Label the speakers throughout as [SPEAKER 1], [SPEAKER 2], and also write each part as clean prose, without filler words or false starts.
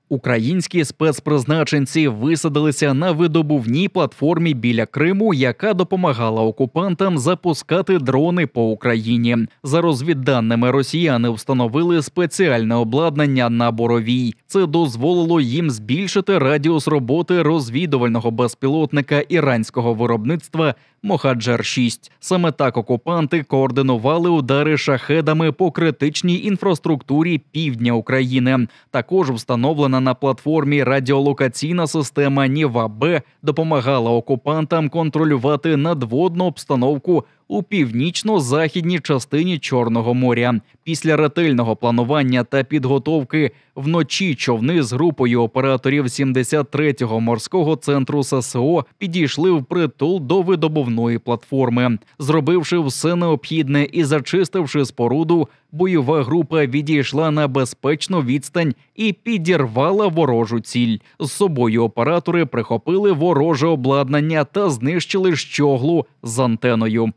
[SPEAKER 1] Українські спецпризначенці висадилися на видобувній платформі біля Криму, яка допомагала окупантам запускати дрони по Україні. За розвідданими, росіяни встановили спеціальне обладнання на Боровій. Це дозволило їм збільшити радіус роботи розвідувального безпілотника іранського виробництва «Мохаджер-6». Саме так окупанти координували удари шахедами по критичній інфраструктурі півдня України. Також встановлена на платформі радіолокаційна система «Ніва-Б» допомагала окупантам контролювати надводну обстановку у північно-західній частині Чорного моря. Після ретельного планування та підготовки вночі човни з групою операторів 73-го морського центру ССО підійшли впритул до видобувної платформи. Зробивши все необхідне і зачистивши споруду, бойова група відійшла на безпечну відстань і підірвала ворожу ціль. З собою оператори прихопили вороже обладнання та знищили щоглу з антеною.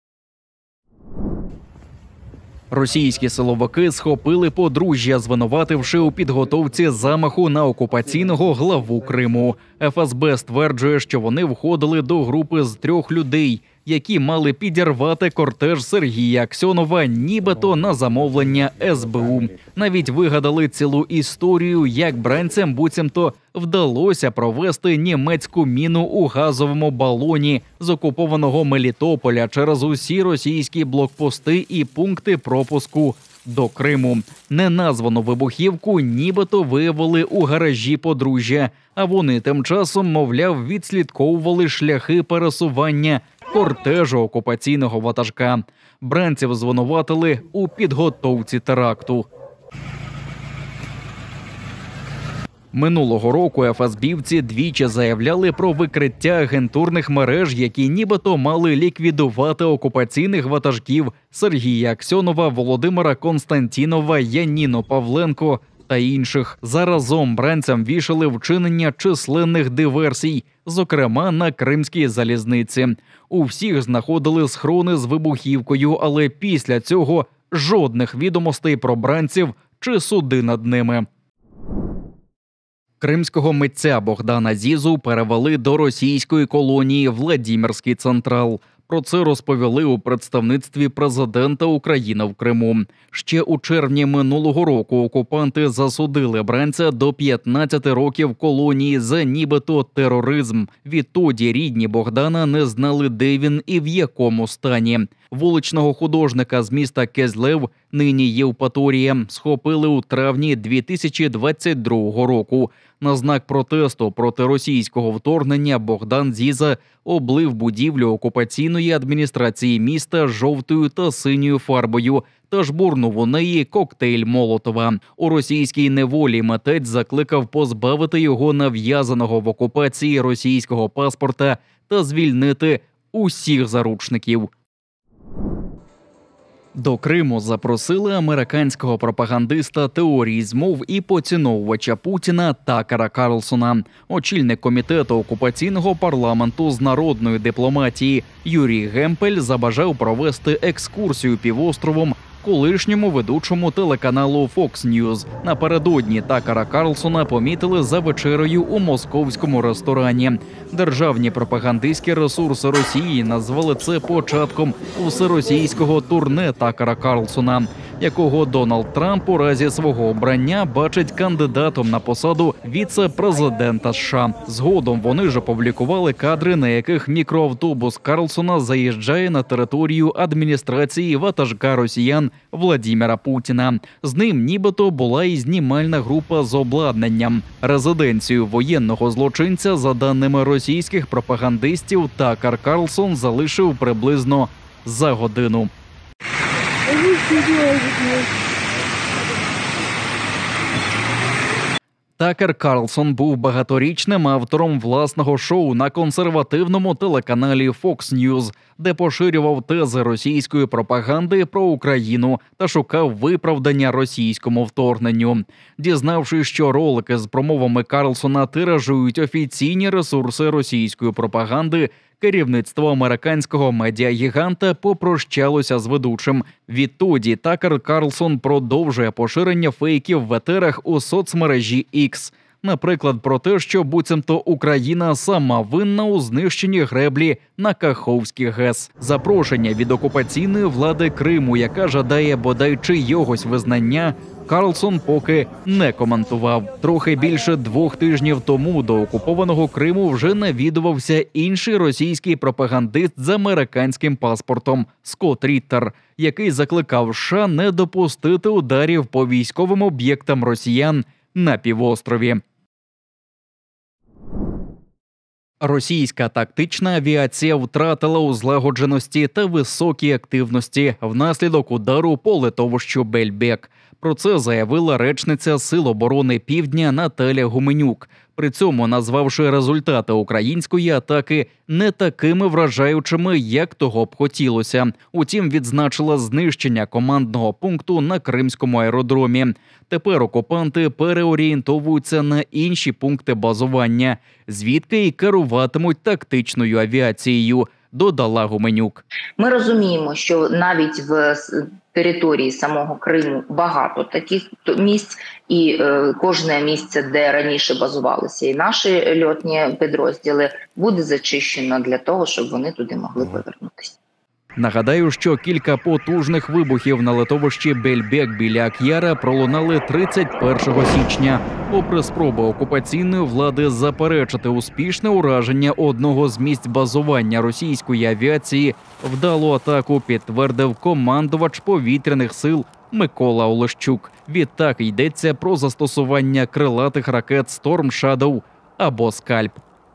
[SPEAKER 1] Російські силовики схопили подружжя, звинувативши у підготовці замаху на окупаційного главу Криму. ФСБ стверджує, що вони входили до групи з 3 людей, які мали підірвати кортеж Сергія Аксьонова нібито на замовлення СБУ. Навіть вигадали цілу історію, як бранцям буцімто вдалося провести німецьку міну у газовому балоні з окупованого Мелітополя через усі російські блокпости і пункти пропуску до Криму. Неназвану вибухівку нібито виявили у гаражі подружжя, а вони тим часом, мовляв, відслідковували шляхи пересування кортежу окупаційного ватажка. Бранців звинуватили у підготовці теракту. Минулого року ФСБівці двічі заявляли про викриття агентурних мереж, які нібито мали ліквідувати окупаційних ватажків Сергія Аксьонова, Володимира Константінова, Яніну Павленко та інших. Заразом бранцям вішали вчинення численних диверсій, зокрема на Кримській залізниці. У всіх знаходили схрони з вибухівкою, але після цього жодних відомостей про бранців чи суди над ними. Кримського митця Богдана Зізу перевели до російської колонії Владимирський Централ. Про це розповіли у представництві президента України в Криму. Ще у червні минулого року окупанти засудили бранця до 15 років колонії за нібито тероризм. Відтоді рідні Богдана не знали, де він і в якому стані. Вуличного художника з міста Кезлев, нині Євпаторія, схопили у травні 2022 року. На знак протесту проти російського вторгнення Богдан Зіза облив будівлю окупаційної адміністрації міста жовтою та синьою фарбою та жбурнув у неї коктейль Молотова. У російській неволі митець закликав позбавити його нав'язаного в окупації російського паспорта та звільнити усіх заручників. До Криму запросили американського пропагандиста теорії змов і поціновувача Путіна Такера Карлсона. Очільник комітету окупаційного парламенту з народної дипломатії Юрій Гемпель забажав провести екскурсію півостровом колишньому ведучому телеканалу Fox News. Напередодні Такера Карлсона помітили за вечерею у московському ресторані. Державні пропагандистські ресурси Росії назвали це початком всеросійського турне Такера Карлсона, якого Дональд Трамп у разі свого обрання бачить кандидатом на посаду віце-президента США. Згодом вони ж опублікували кадри, на яких мікроавтобус Карлсона заїжджає на територію адміністрації ватажка росіян Владимира Путіна. З ним нібито була і знімальна група з обладнанням. Резиденцію воєнного злочинця, за даними російських пропагандистів, Такер Карлсон залишив приблизно за годину. Такер Карлсон був багаторічним автором власного шоу на консервативному телеканалі Fox News, де поширював тези російської пропаганди про Україну та шукав виправдання російському вторгненню. Дізнавшись, що ролики з промовами Карлсона тиражують офіційні ресурси російської пропаганди, Керівництво американського медіагіганта попрощалося з ведучим. Відтоді Такер Карлсон продовжує поширення фейків в етерах у соцмережі X. Наприклад, про те, що буцімто Україна сама винна у знищенні греблі на Каховський ГЕС. Запрошення від окупаційної влади Криму, яка жадає бодай чийогось визнання, Карлсон поки не коментував. Трохи більше 2 тижнів тому до окупованого Криму вже навідувався інший російський пропагандист з американським паспортом Скотт Ріттер, який закликав США не допустити ударів по військовим об'єктам росіян на півострові. Російська тактична авіація втратила у злагодженості та високій активності внаслідок удару по литовищу Бельбек. Про це заявила речниця Сил оборони Півдня Наталя Гуменюк, при цьому назвавши результати української атаки не такими вражаючими, як того б хотілося. Утім, відзначила знищення командного пункту на Кримському аеродромі. Тепер окупанти переорієнтовуються на інші пункти базування, звідки й керуватимуть тактичною авіацією, додала Гуменюк.
[SPEAKER 2] Ми розуміємо, що навіть в території самого Криму багато таких місць, і кожне місце, де раніше базувалися і наші льотні підрозділи, буде зачищено для того, щоб вони туди могли повернутися.
[SPEAKER 1] Нагадаю, що кілька потужних вибухів на литовищі Бельбек біля Ак'яра пролунали 31 січня. Попри спроби окупаційної влади заперечити успішне ураження одного з місць базування російської авіації, вдалу атаку підтвердив командувач повітряних сил Микола Олещук. Відтак йдеться про застосування крилатих ракет Storm Shadow або «Скальп».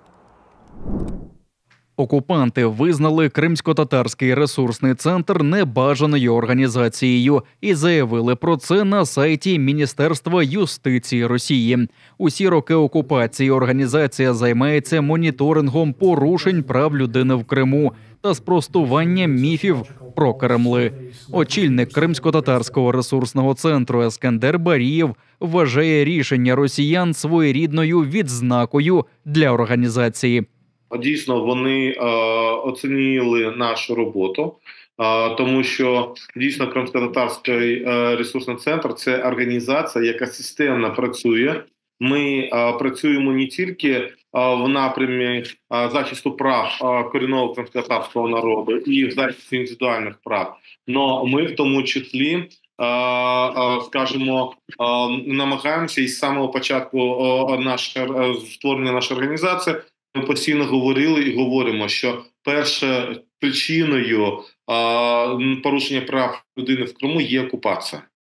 [SPEAKER 1] Окупанти визнали Кримсько-татарський ресурсний центр небажаною організацією і заявили про це на сайті Міністерства юстиції Росії. Усі роки окупації організація займається моніторингом порушень прав людини в Криму та спростуванням міфів про Кремли. Очільник Кримсько-татарського ресурсного центру Ескендер Барієв вважає рішення росіян своєрідною відзнакою для організації.
[SPEAKER 3] Дійсно, вони оцінили нашу роботу, тому що дійсно Кримсько-татарський ресурсний центр – це організація, яка системно працює. Ми працюємо не тільки в напрямі захисту прав корінного кримськотатарського народу і в захисті індивідуальних прав, але ми в тому числі, скажімо, намагаємося із самого початку створення нашої організації. Ми постійно говорили і говоримо, що першою причиною порушення прав людини в Криму є окупація.